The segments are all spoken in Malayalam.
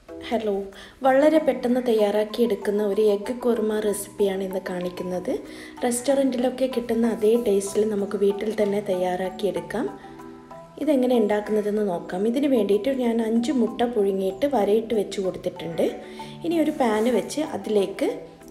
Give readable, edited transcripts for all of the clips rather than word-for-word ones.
ഹലോ, വളരെ പെട്ടെന്ന് തയ്യാറാക്കിയെടുക്കുന്ന ഒരു എഗ്ഗ് കുർമ റെസിപ്പിയാണ് ഇന്ന് കാണിക്കുന്നത്. റെസ്റ്റോറൻറ്റിലൊക്കെ കിട്ടുന്ന അതേ ടേസ്റ്റിൽ നമുക്ക് വീട്ടിൽ തന്നെ തയ്യാറാക്കിയെടുക്കാം. ഇതെങ്ങനെ ഉണ്ടാക്കുന്നതെന്ന് നോക്കാം. ഇതിന് വേണ്ടിയിട്ട് ഞാൻ 5 മുട്ട പുഴുങ്ങിയിട്ട് വരയിട്ട് വെച്ച് കൊടുത്തിട്ടുണ്ട്. ഇനി ഒരു പാന് വെച്ച് അതിലേക്ക്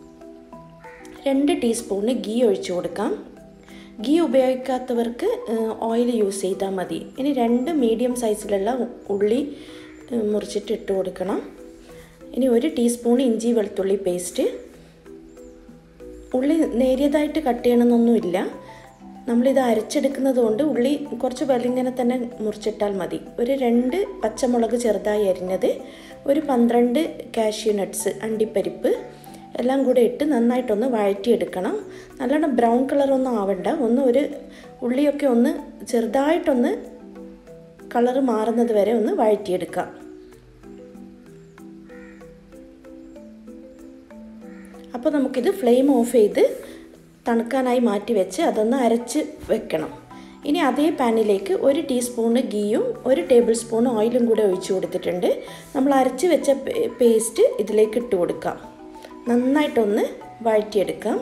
2 ടീസ്പൂണ് ഗീ ഒഴിച്ചു കൊടുക്കാം. ഗീ ഉപയോഗിക്കാത്തവർക്ക് ഓയിൽ യൂസ് ചെയ്താൽ മതി. ഇനി 2 മീഡിയം സൈസിലുള്ള ഉള്ളി മുറിച്ചിട്ട് ഇട്ട് കൊടുക്കണം. ഇനി 1 ടീസ്പൂൺ ഇഞ്ചി വെളുത്തുള്ളി പേസ്റ്റ്. ഉള്ളി നേരിയതായിട്ട് കട്ട് ചെയ്യണമെന്നൊന്നുമില്ല. നമ്മളിത് അരച്ചെടുക്കുന്നത് കൊണ്ട് ഉള്ളി കുറച്ച് വലിങ്ങനെ തന്നെ മുറിച്ചിട്ടാൽ മതി. ഒരു 2 പച്ചമുളക് ചെറുതായി അരിഞ്ഞത്, ഒരു 12 കാഷ്യൂ നട്ട്സ് അണ്ടിപ്പരിപ്പ് എല്ലാം കൂടെ ഇട്ട് നന്നായിട്ടൊന്ന് വഴറ്റിയെടുക്കണം. നല്ലോണം ബ്രൗൺ കളറൊന്നും ആവണ്ട. ഒരു ഉള്ളിയൊക്കെ ഒന്ന് ചെറുതായിട്ടൊന്ന് കളറ് മാറുന്നത് വരെ ഒന്ന് വഴറ്റിയെടുക്കാം. അപ്പോൾ നമുക്കിത് ഫ്ലെയിം ഓഫ് ചെയ്ത് തണുക്കാനായി മാറ്റി വെച്ച് അതൊന്ന് അരച്ച് വെക്കണം. ഇനി അതേ പാനിലേക്ക് 1 ടീസ്പൂണ് ഗീയും 1 ടേബിൾ സ്പൂൺ ഓയിലും കൂടെ ഒഴിച്ചു കൊടുത്തിട്ടുണ്ട്. നമ്മൾ അരച്ച് വെച്ച പേസ്റ്റ് ഇതിലേക്ക് ഇട്ട് കൊടുക്കാം. നന്നായിട്ടൊന്ന് വഴറ്റിയെടുക്കാം.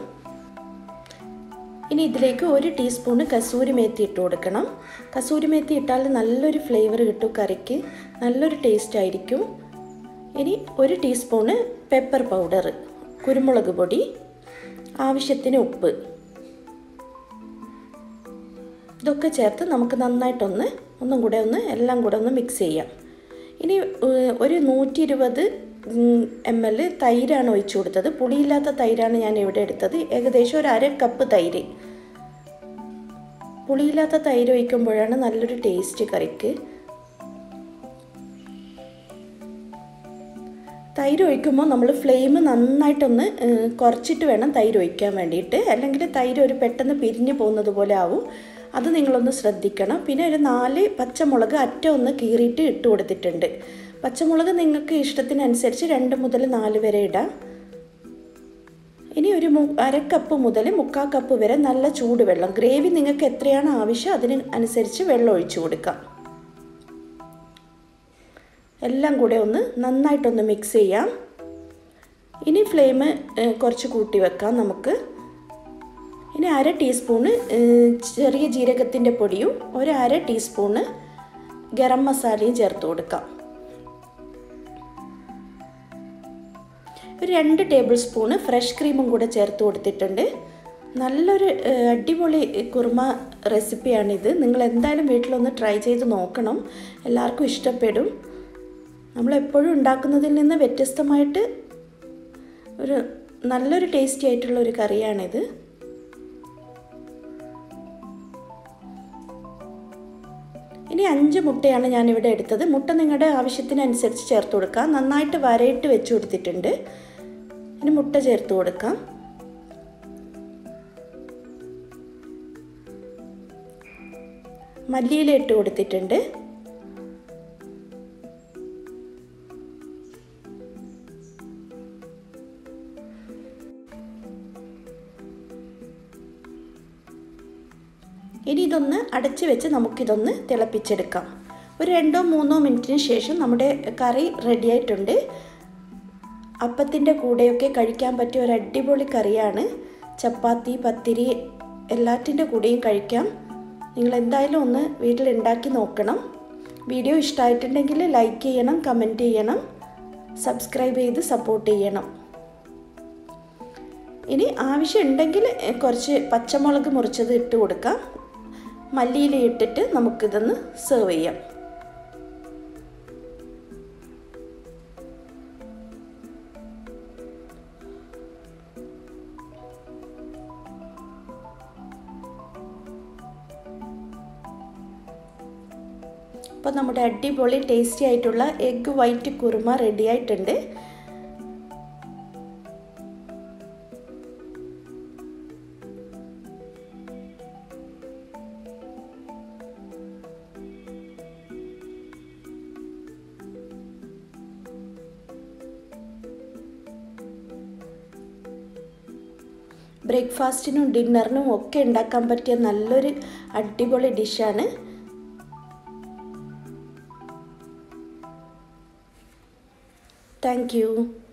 ഇനി ഇതിലേക്ക് 1 ടീസ്പൂണ് കസൂരി മേത്തി ഇട്ട് കൊടുക്കണം. കസൂരി മേത്തി ഇട്ടാൽ നല്ലൊരു ഫ്ലേവർ കിട്ടും, കറിക്ക് നല്ലൊരു ടേസ്റ്റ് ആയിരിക്കും. ഇനി 1 ടീസ്പൂണ് പെപ്പർ പൗഡർ, കുരുമുളക് പൊടി, ആവശ്യത്തിന് ഉപ്പ്, ഇതൊക്കെ ചേർത്ത് നമുക്ക് നന്നായിട്ടൊന്ന് എല്ലാം കൂടെ ഒന്ന് മിക്സ് ചെയ്യാം. ഇനി ഒരു 120 ml തൈരാണ് ഒഴിച്ചു കൊടുത്തത്. പുളിയില്ലാത്ത തൈരാണ് ഞാൻ ഇവിടെ എടുത്തത്. ഏകദേശം ഒരു 1/2 കപ്പ് തൈര്. പുളിയില്ലാത്ത തൈര് ഒഴിക്കുമ്പോഴാണ് നല്ലൊരു ടേസ്റ്റ് കറിക്ക്. തൈര് ഒഴിക്കുമ്പോൾ നമ്മൾ ഫ്ലെയിം നന്നായിട്ടൊന്ന് കുറച്ചിട്ട് വേണം തൈര് ഒഴിക്കാൻ വേണ്ടിയിട്ട്, അല്ലെങ്കിൽ തൈര് പെട്ടെന്ന് പിരിഞ്ഞു പോകുന്നത് പോലെ ആവും. അത് നിങ്ങളൊന്ന് ശ്രദ്ധിക്കണം. പിന്നെ ഒരു 4 പച്ചമുളക് അറ്റം ഒന്ന് കീറിയിട്ട് ഇട്ട് കൊടുത്തിട്ടുണ്ട്. പച്ചമുളക് നിങ്ങൾക്ക് ഇഷ്ടത്തിനനുസരിച്ച് 2 മുതൽ 4 വരെ ഇടാം. ഇനി ഒരു 1/2 കപ്പ് മുതൽ 1/4 കപ്പ് വരെ നല്ല ചൂടുവെള്ളം, ഗ്രേവി നിങ്ങൾക്ക് എത്രയാണ് ആവശ്യം അതിന് അനുസരിച്ച് വെള്ളം ഒഴിച്ചു കൊടുക്കാം. എല്ലാം കൂടെ ഒന്ന് നന്നായിട്ടൊന്ന് മിക്സ് ചെയ്യാം. ഇനി ഫ്ലെയിം കുറച്ച് കൂട്ടി വെക്കാം നമുക്ക്. ഇനി 1/2 ടീസ്പൂണ് ചെറിയ ജീരകത്തിൻ്റെ പൊടിയും 1/2 ടീസ്പൂണ് ഗരം മസാലയും ചേർത്ത് കൊടുക്കാം. ഒരു 2 ടേബിൾ സ്പൂണ് ഫ്രഷ് ക്രീമും കൂടെ ചേർത്ത് കൊടുത്തിട്ടുണ്ട്. നല്ലൊരു അടിപൊളി കുർമ റെസിപ്പിയാണിത്. നിങ്ങൾ എന്തായാലും വീട്ടിലൊന്ന് ട്രൈ ചെയ്ത് നോക്കണം. എല്ലാവർക്കും ഇഷ്ടപ്പെടും. നമ്മളെപ്പോഴും ഉണ്ടാക്കുന്നതിൽ നിന്ന് വ്യത്യസ്തമായിട്ട് നല്ലൊരു ടേസ്റ്റി ആയിട്ടുള്ള ഒരു കറിയാണിത്. ഇനി 5 മുട്ടയാണ് ഞാനിവിടെ എടുത്തത്. മുട്ട നിങ്ങളുടെ ആവശ്യത്തിനനുസരിച്ച് ചേർത്ത് കൊടുക്കാം. നന്നായിട്ട് വരയിട്ട് വെച്ച് കൊടുത്തിട്ടുണ്ട്. ഇനി മുട്ട ചേർത്ത് കൊടുക്കാം. മല്ലിയില ഇട്ട് കൊടുത്തിട്ടുണ്ട്. ഇനി ഇതൊന്ന് അടച്ച് വെച്ച് നമുക്കിതൊന്ന് തിളപ്പിച്ചെടുക്കാം. ഒരു 2-3 മിനിറ്റിന് ശേഷം നമ്മുടെ കറി റെഡിയായിട്ടുണ്ട്. അപ്പത്തിൻ്റെ കൂടെയൊക്കെ കഴിക്കാൻ പറ്റിയ ഒരു അടിപൊളി കറിയാണ്. ചപ്പാത്തി, പത്തിരി എല്ലാറ്റിൻ്റെ കൂടെയും കഴിക്കാം. നിങ്ങൾ എന്തായാലും ഒന്ന് വീട്ടിലുണ്ടാക്കി നോക്കണം. വീഡിയോ ഇഷ്ടമായിട്ടുണ്ടെങ്കിൽ ലൈക്ക് ചെയ്യണം, കമൻറ്റ് ചെയ്യണം, സബ്സ്ക്രൈബ് ചെയ്ത് സപ്പോർട്ട് ചെയ്യണം. ഇനി ആവശ്യമുണ്ടെങ്കിൽ കുറച്ച് പച്ചമുളക് മുറിച്ചത് ഇട്ട് കൊടുക്കാം. മല്ലിയില ഇട്ടിട്ട് നമുക്കിതൊന്ന് സെർവ് ചെയ്യാം. അപ്പോൾ നമ്മുടെ അടിപൊളി ടേസ്റ്റി ആയിട്ടുള്ള എഗ്ഗ് വൈറ്റ് കുറുമ റെഡി ആയിട്ടുണ്ട്. ബ്രേക്ക്ഫാസ്റ്റിനും ഡിന്നറിനും ഒക്കെ ഉണ്ടാക്കാൻ പറ്റിയ നല്ലൊരു അടിപൊളി ഡിഷാണ്. Thank U.